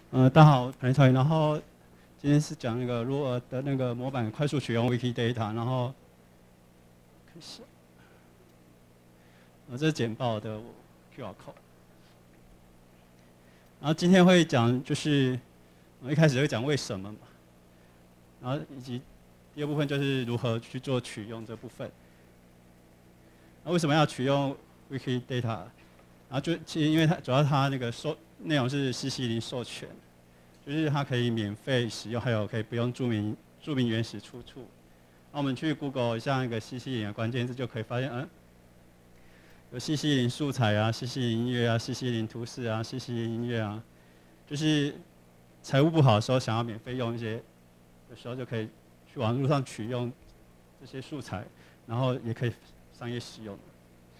大家好，彭超。然后今天是讲那个如何的那个模板快速取用 Wikidata，然后看一下，这是简报的 QR code。然后今天会讲就是一开始会讲为什么嘛，然后以及第二部分就是如何去做取用这部分。那为什么要取用 Wikidata？ 然后就其实因为它主要它那个内容是 CC0授权。就是它可以免费使用，还有可以不用注明原始出处。那我们去 Google 一下那个 CC0的关键字，就可以发现，有 CC0素材啊、CC0音乐啊、CC0图示啊、CC0音乐啊，就是财务不好的时候，想要免费用一些的时候，就可以去网络上取用这些素材，然后也可以商业使用。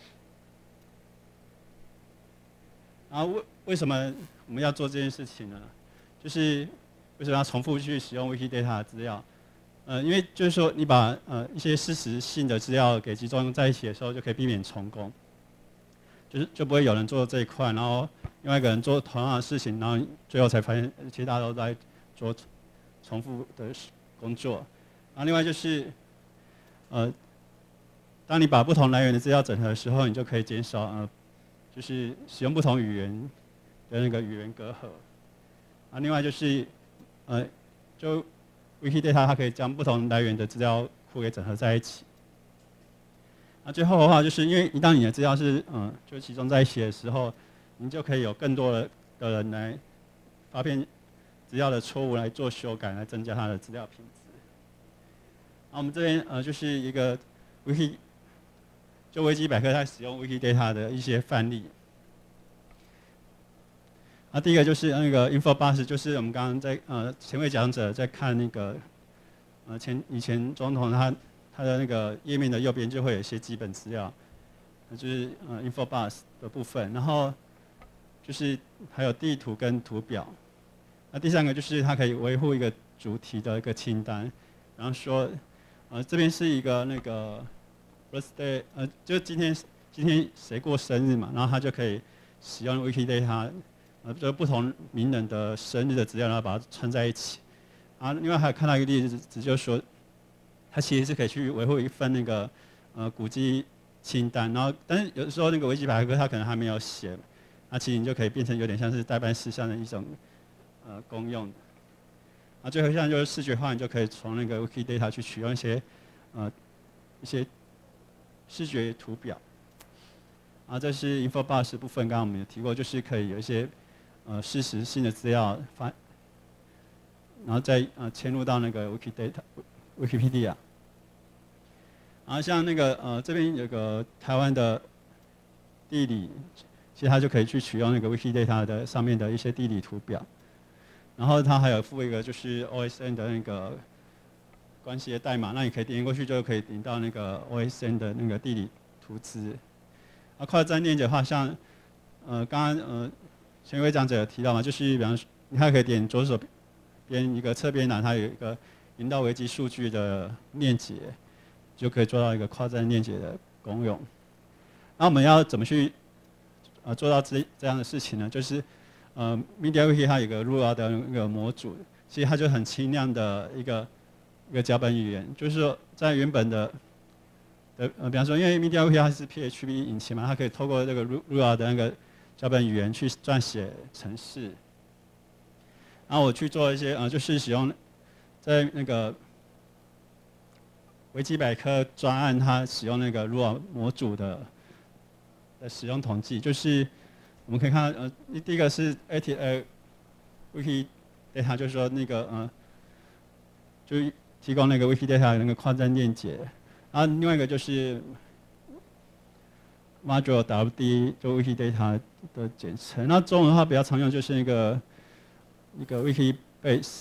然后为什么我们要做这件事情呢？就是为什么要重复去使用 Wikidata 的资料？因为就是说你把一些事实性的资料给集中在一起的时候，就可以避免重工，就不会有人做这一块，然后另外一个人做同样的事情，然后最后才发现其实大家都在做重复的工作。然后另外就是当你把不同来源的资料整合的时候，你就可以减少就是使用不同语言的那个语言隔阂。另外就是，就 Wikidata 它可以将不同来源的资料库给整合在一起。最后的话，就是因为一旦你的资料是就集中在一起的时候，你就可以有更多的人来发现资料的错误来做修改，来增加它的资料品质。我们这边就是一个就维基百科在使用 Wikidata 的一些范例。第一个就是那个 InfoBus， 就是我们刚刚在前位讲者在看那个以前总统他的那个页面的右边就会有一些基本资料，就是InfoBus 的部分，然后就是还有地图跟图表。第三个就是它可以维护一个主题的一个清单，然后说这边是一个那个 birthday， 就今天谁过生日嘛，然后他就可以使用 Wikidata。就不同名人的生日的资料，然后把它串在一起。另外还有看到一个例子，就是说，它其实是可以去维护一份那个古迹清单，然后但是有的时候那个维基百科它可能还没有写，其实你就可以变成有点像是代办事项的一种功用。最后一项就是视觉化，你就可以从那个 Wikidata 去取用一些视觉图表。这是 InfoBus 部分，刚刚我们有提过，就是可以有一些事实性的资料然后再嵌入到那个 Wikipedia。像那个这边有个台湾的地理，其实它就可以去取用那个 Wikidata 的上面的一些地理图表，然后它还有附一个就是 OSN 的那个关系的代码，那你可以点过去就可以点到那个 OSN 的那个地理图资。跨站链接的话，像刚刚前一位讲者有提到嘛，就是比方说，你还可以点左手边一个侧边栏，它有一个引到维基数据的链接，就可以做到一个跨站链接的功用。那我们要怎么去做到这样的事情呢？就是MediaWiki 它有一个 Lua 的那个模组，其实它就很轻量的一个脚本语言，就是说在原本的比方说，因为 MediaWiki 它是 PHP 引擎嘛，它可以透过这个 Lua 的那个脚本语言去撰写程式。然后我去做一些就是使用在那个维基百科专案，它使用那个 Lua 模组的使用统计，就是我们可以看到第一个是 Wikidata， 就是说那个就提供那个 Wikidata 的那个跨站链接。然后另外一个就是 Module WD， 就 Wikidata 的简称。那中文的话比较常用就是一个 Wikibase。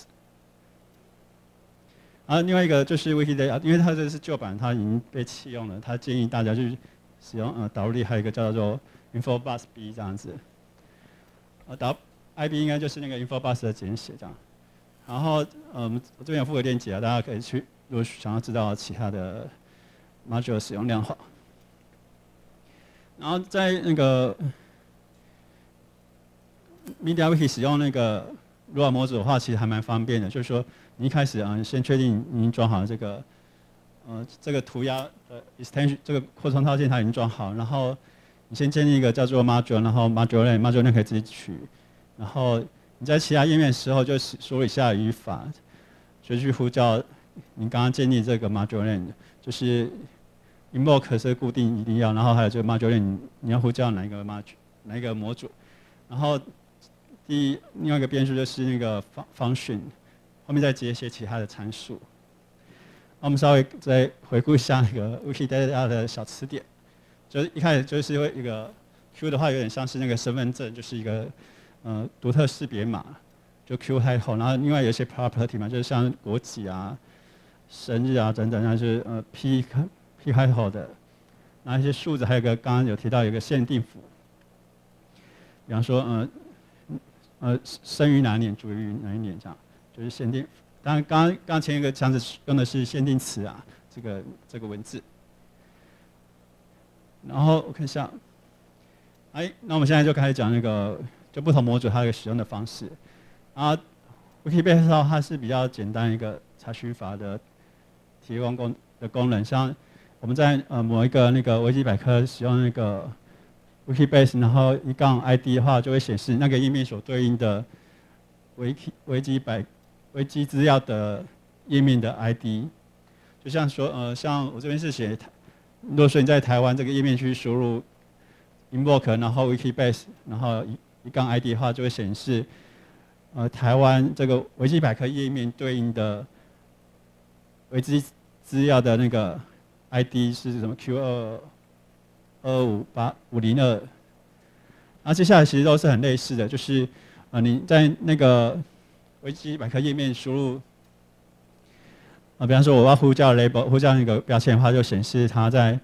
另外一个就是 Wikidata， 因为它这是旧版，它已经被弃用了。它建议大家去使用WD， 还有一个叫做 InfoBus B 这样子。IB 应该就是那个 InfoBus 的简写这样。然后我这边有附个链接大家可以去，如果想要知道其他的 module 使用量化。然后在那个 MediaWiki 使用那个如果模组的话，其实还蛮方便的，就是说你一开始先确定你已经装好这个这个涂鸦的 extension 这个扩充套件它已经装好，然后你先建立一个叫做 module， 然后 module name 可以自己取，然后你在其他页面的时候就输入以下的语法，就去呼叫你刚刚建立这个 module name， 就是 invoke 是固定一定要，然后还有这个 module name 你要呼叫哪一个模组，然后另外一个变数就是那个function， 后面再接一些其他的参数。那我们稍微再回顾一下那个 Wikidata 的小词典，就是一开始就是一个 Q 的话，有点像是那个身份证，就是一个独特识别码，就 Q 开头，然后另外有一些 property 嘛，就是像国籍啊、生日啊等等，那就是P 开头的，然后一些数字，还有一个刚刚有提到有一个限定符，比方说生于哪年，卒于哪一年这样，就是限定。当然，刚前一个箱子用的是限定词啊，这个文字。然后我看一下，那我们现在就开始讲那个就不同模组它的使用的方式。然后 Wikibase 它是比较简单一个查询法的提供功能，像我们在某一个那个维基百科使用那个 Wikibase， 然后1-ID 的话，就会显示那个页面所对应的维基资料的页面的 ID， 就像说像我这边是写，如果说你在台湾这个页面去输入 invoke， 然后 Wikibase， 然后1-ID 的话，就会显示台湾这个维基百科页面对应的维基资料的那个 ID 是什么 Q2258-502，然后接下来其实都是很类似的，就是你在那个维基百科页面输入比方说我要呼叫 label， 呼叫那个标签的话，就显示它在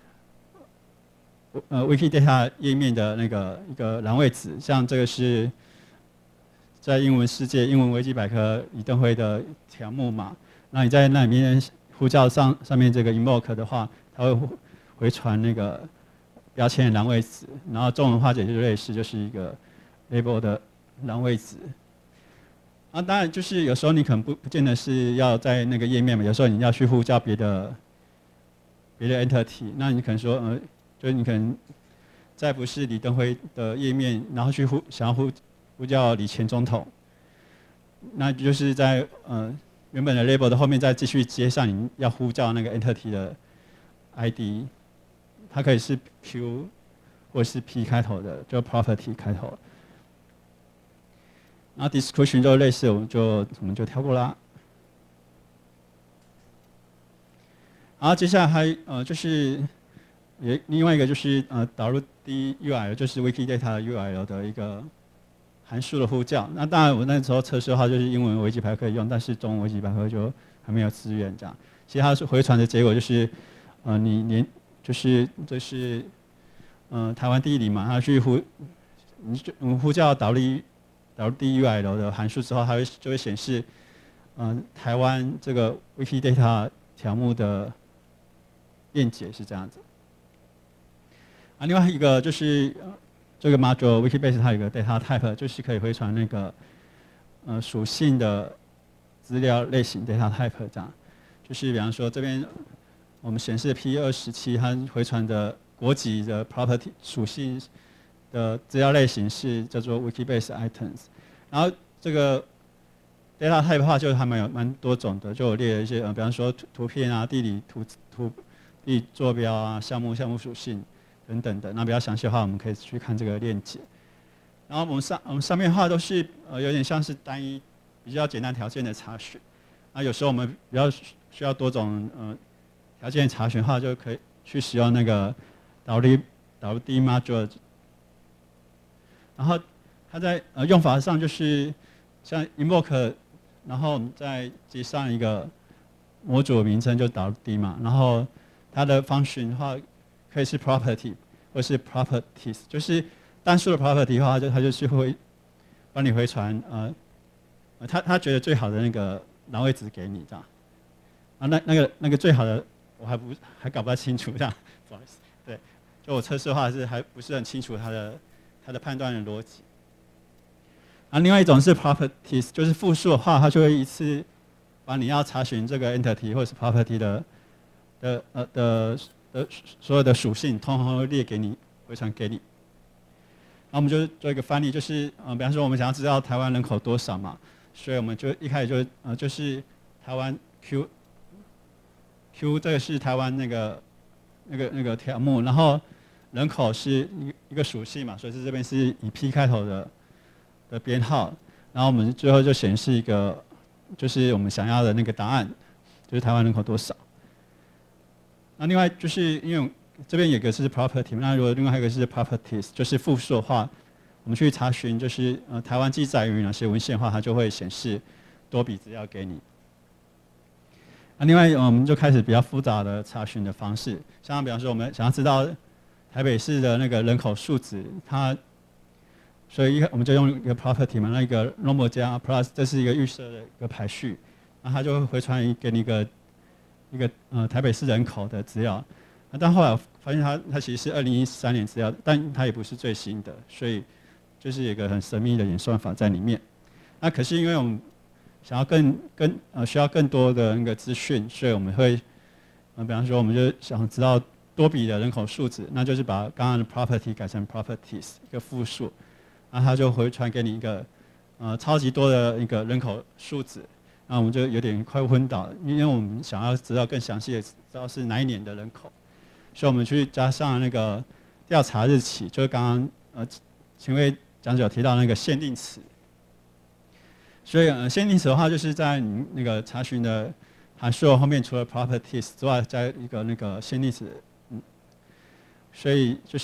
Wikidata 页面的那个一个栏位子，像这个是在英文世界英文维基百科李登辉的条目嘛，那你在那里面呼叫上面这个 invoke 的话，它会回传那个标签的栏位子，然后中文化解就类似，就是一个 label 的栏位子。当然就是有时候你可能不见得是要在那个页面嘛，有时候你要去呼叫别的 entity， 那你可能说就是你可能在不是李登辉的页面，然后去想要呼叫李前总统，那就是在原本的 label 的后面再继续接上你要呼叫那个 entity 的 ID， 它可以是 Q 或是 P 开头的，就 property 开头。然后 description 就类似，我们就跳过啦。然后接下来还就是另外一个就是导入 DURL， 就是 Wikidata URL 的一个函数的呼叫。那当然我那时候测试的话，就是英文维基百科可以用，但是中文维基百科就还没有支援这样。其实它回传的结果就是你这是台湾地理嘛，它去呼叫导入 DURL 的函数之后，它就会显示台湾这个 Wikidata 条目的链接是这样子。另外一个就是这个 module Wikibase 它有一个 data type， 就是可以回传那个属性的资料类型 data type 这样。就是比方说这边我们显示 P217 它回传的国籍的 property 属性的资料类型是叫做 Wikibase items， 然后这个 data type 的话就还蛮多种的，就有列了一些比方说图片啊、地理地坐标啊、项目属性等等的。那比较详细的话，我们可以去看这个链接。然后我们上面的话都是有点像是单一比较简单条件的查询。有时候我们比较需要多种条件查询的话，就可以去使用那个导入 D module。然后它在用法上就是像 invoke， 然后我们再接上一个模组名称就导入 D 嘛，然后它的 function 的话可以是 property 或是 properties， 就是单数的 property 的话，它就是会帮你回传他觉得最好的那个栏位子给你这样。那个最好的我还搞不太清楚这样，不好意思。对，就我测试的话还不是很清楚它的判断的逻辑。 另外一种是 properties， 就是复数的话，它就会一次把你要查询这个 entity 或者是 property 的所有的属性，通通会列给你，回传给你。那我们就做一个范例，就是比方说我们想要知道台湾人口多少嘛，所以我们就一开始就是台湾 Q 这个是台湾那个条目，然后人口是一个属性嘛，所以这边是以 P 开头的编号，然后我们最后就显示一个就是我们想要的那个答案，就是台湾人口多少。那另外就是因为这边有个是 property， 那如果另外一个是 properties， 就是复数的话，我们去查询就是台湾记载于哪些文献的话，它就会显示多笔资料给你。那另外我们就开始比较复杂的查询的方式，像比方说我们想要知道台北市的那个人口数值，所以我们就用一个 property 嘛，那一个 normal 加 plus， 这是一个预设的一个排序，那它就会回传给你一个台北市人口的资料。但后来我发现它其实是2013年资料，但它也不是最新的，所以就是有一个很神秘的演算法在里面。那可是因为我们想要需要更多的那个资讯，所以我们会比方说我们就想知道多笔的人口数值，那就是把刚刚的 property 改成 properties 一个复数，那它就回传给你一个超级多的一个人口数值，那我们就有点快昏倒了，因为我们想要知道更详细的知道是哪一年的人口，所以我们去加上那个调查日期，就是刚刚前位讲者有提到那个限定词。所以限定词的话，就是在你那个查询的函数后面，除了 properties 之外，加一个那个限定词。所以就是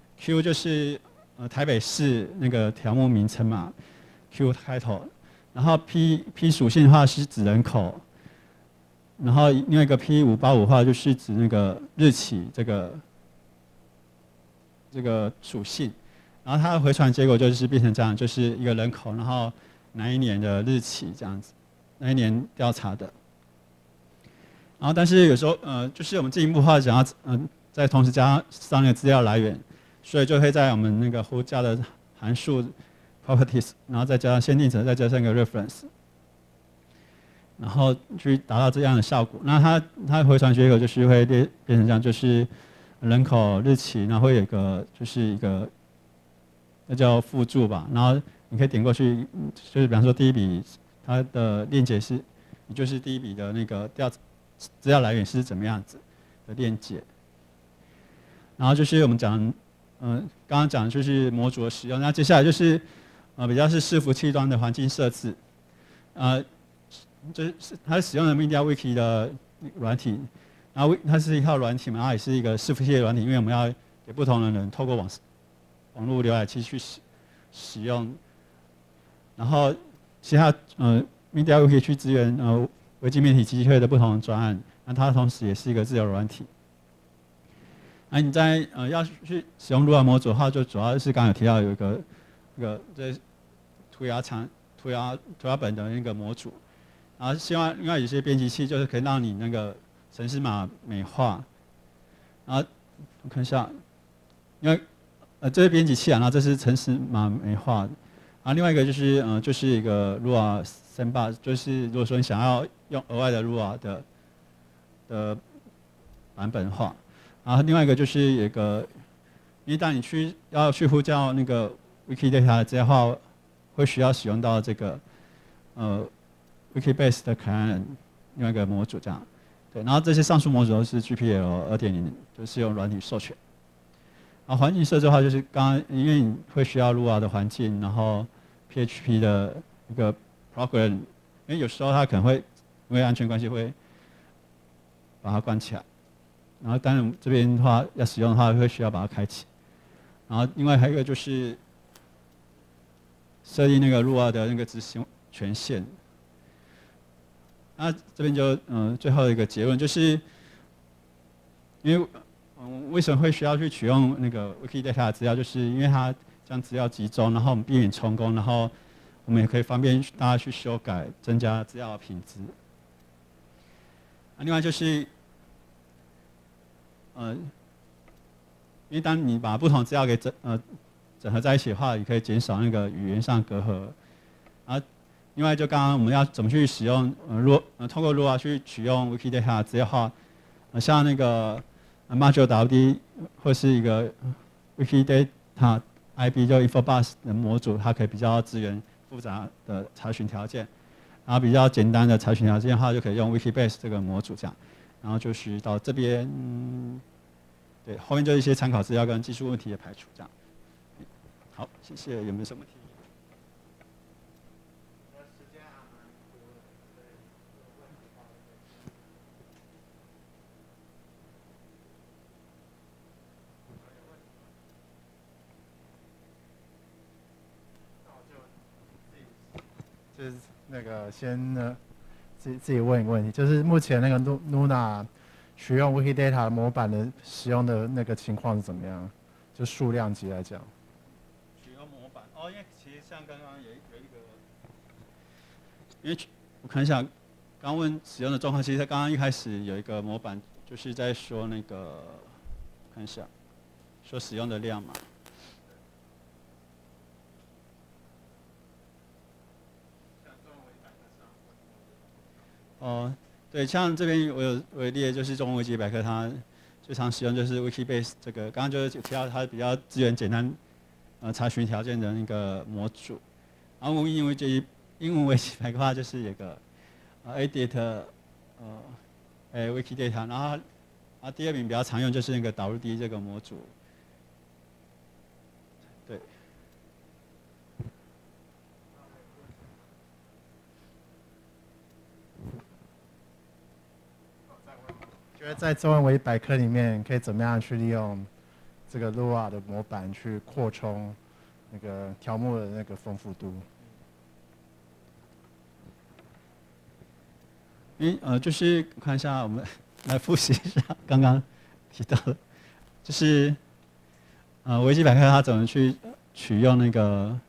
Q 就是台北市那个条目名称嘛 ，Q 开头。然后 P 属性的话是指人口，然后另外一个 P585的话就是指那个日期这个属性。然后它的回传结果就是变成这样，就是一个人口，然后哪一年的日期这样子，哪一年调查的。然后但是有时候就是我们进一步的话想要再同时加上那个资料来源，所以就会在我们那个呼叫的函数 properties， 然后再加上限定词，再加上一个 reference， 然后去达到这样的效果。那它回传结果就是会变成这样，就是人口日期，然后会有一个就是一个那叫附注吧，然后你可以点过去，就是比方说第一笔它的链接是，也就是第一笔的那个资料来源是怎么样子的链接。然后就是我们讲，刚刚讲的就是模组的使用，那接下来就是比较是伺服器端的环境设置，就是它使用的 MediaWiki 的软体，然后它是一套软体嘛，它也是一个伺服器的软体，因为我们要给不同的人透过网络浏览器去使用，然后其他MediaWiki 去支援微基媒体机会的不同的专案，那它同时也是一个自由软体。那你在要去使用 Lua 模组的话，就主要是刚刚有提到有一个这涂鸦本的那个模组，然后希望另外有些编辑器就是可以让你那个程式码美化，然后我看一下，因为这是编辑器啊，然后这是程式码美化的，然后另外一个就是一个 Lua Sandbox， 就是如果说你想要用额外的 Lua 的版本的话。然后另外一个就是有一个，因为当你要去呼叫那个 Wikidata 的资料的话，会需要使用到这个Wikibase 的 Client 另外一个模组这样，对，然后这些上述模组都是 GPL 2.0， 就是用软体授权。然后环境设置的话，就是刚刚因为你会需要 Lua 的环境，然后 PHP 的一个 program， 因为有时候它可能会因为安全关系会把它关起来。然后当然这边的话要使用的话，会需要把它开启。然后另外还有一个就是设定那个 Lua 的那个执行权限。那这边就最后一个结论就是，因为为什么会需要去取用那个 Wikidata 的资料，就是因为它将资料集中，然后我们避免充公，然后我们也可以方便大家去修改，增加资料的品质。另外就是。因为当你把不同资料给整合在一起的话，也可以减少那个语言上隔阂， 然后另外就刚刚我们要怎么去使用通过 Lua 去取用 Wikidata 资料的话，像那个 Module WD 或是一个 Wikidata IB 就 Infobus 的模组，它可以比较支援复杂的查询条件，然后比较简单的查询条件的话，就可以用 Wikibase 这个模组这样。然后就是到这边，对，后面就是一些参考资料跟技术问题的排除这样。好，谢谢。有没有什么问题？ 就是那个先呢，自己问一个问题，就是目前那个 Luna 使用 Wikidata 模板的使用的那个情况是怎么样？就数量级来讲。 使用模板哦，因为其实像刚刚有一个，因为我看一下，刚问使用的状况，其实刚刚一开始有一个模板，就是在说那个，看一下，说使用的量嘛。哦，对，像这边我有列，就是中文维基百科它最常使用就是 Wikibase 这个，刚刚就是提到它比较资源简单，查询条件的那个模组。然后英文维基百科的话就是有个edit Wikidata， 然后第二名比较常用就是那个 WD 这个模组。对。 觉得在中文维基百科里面可以怎么样去利用这个 Lua 的模板去扩充那个条目的那个丰富度？ 就是看一下，我们来复习一下刚刚提到的，就是维基百科它怎么去取用那个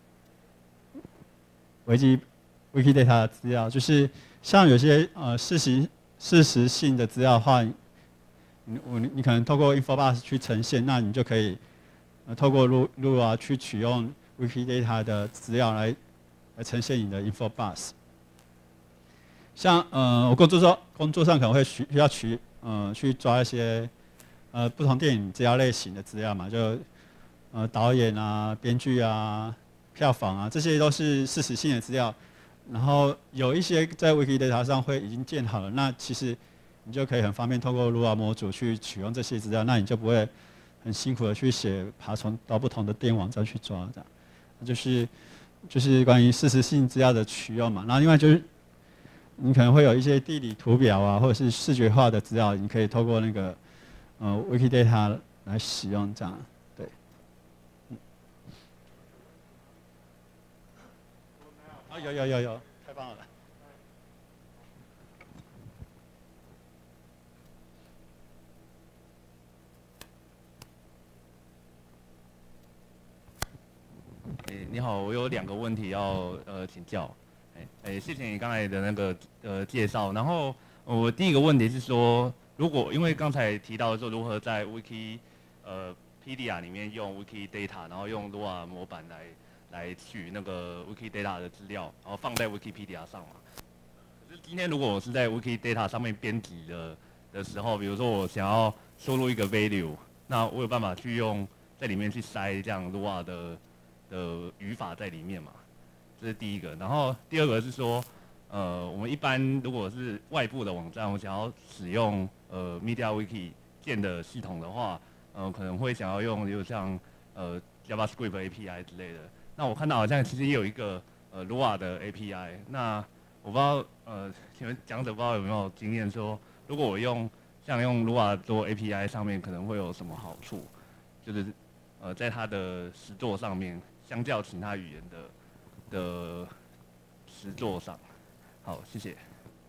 Wikidata 的资料，就是像有些事实性的资料的话，你可能透过 Infobus 去呈现，那你就可以透过 Lua 去取用 Wikidata 的资料来呈现你的 Infobus。像我工作上可能会需要去抓一些不同电影资料类型的资料嘛，就导演啊、编剧啊、票房啊，这些都是事实性的资料。然后有一些在 Wikidata 上会已经建好了，那其实你就可以很方便透过 Lua 模组去取用这些资料，那你就不会很辛苦的去爬虫到不同的电网站去抓这样。就是关于事实性资料的取用嘛。然后另外就是你可能会有一些地理图表啊，或者是视觉化的资料，你可以透过那个Wikidata 来使用这样。对。有，太棒了。 你好，我有2个问题要请教。谢谢你刚才的那个介绍。然后我第一个问题是说，因为刚才提到说如何在 Wikipedia 里面用 Wikidata， 然后用 Lua 模板来取那个 Wikidata 的资料，然后放在 Wikipedia 上嘛。可是今天如果我是在 Wikidata 上面编辑的时候，比如说我想要输入一个 value， 那我有办法去用在里面去塞这样 Lua 的语法在里面嘛？这是第一个。然后第二个是说，我们一般如果是外部的网站，我想要使用MediaWiki 建的系统的话，可能会想要用，比如像JavaScript API 之类的。那我看到好像其实也有一个Lua 的 API。那我不知道请问讲者不知道有没有经验说，如果我用 Lua 做 API 上面可能会有什么好处？就是在它的实作上面，相较其他语言的实作上。好，谢谢。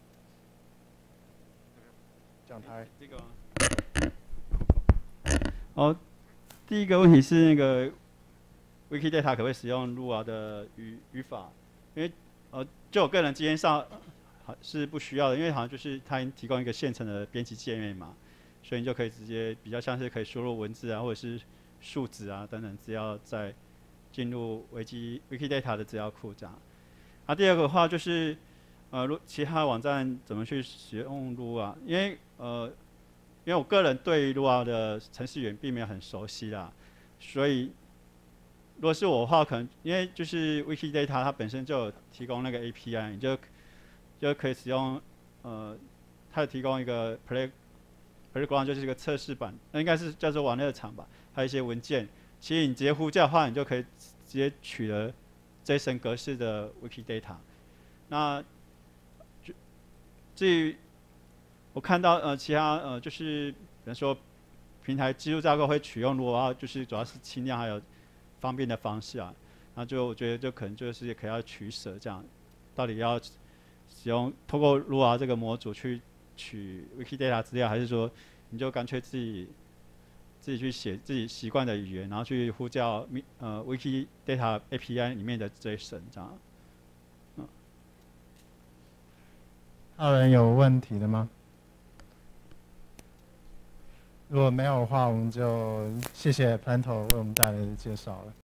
讲台这个吗？哦，第一个问题是那个 Wikidata 可不可以使用 Lua 的语法？因为就我个人经验上是不需要的，因为好像就是它提供一个现成的编辑界面嘛，所以你就可以直接比较像是可以输入文字啊，或者是数值啊等等资料，再进入Wikidata 的资料库这样。 第二个的话就是，其他网站怎么去使用 Lua？因为我个人对 Lua 的程式语言并没有很熟悉啦，所以如果是我的话，可能因为就是 Wikidata 它本身就有提供那个 API， 你就可以使用它有提供一个 Playground， 就是一个测试版，那应该是叫做玩乐场吧，还有一些文件。其实你直接呼叫的话，你就可以直接取得 JSON 格式的 Wikidata。那至于我看到其他就是比如说平台技术架构会取用Lua，就是主要是轻量还有方便的方式啊。那就我觉得就可能就是可以要取舍这样，到底要使用通过 Lua 这个模组去取 Wikidata 资料，还是说你就干脆自己去写自己习惯的语言，然后去呼叫Wikidata API 里面的 JSON 这样。 还有人有问题的吗？如果没有的话，我们就谢谢 Planto 为我们带来的介绍了。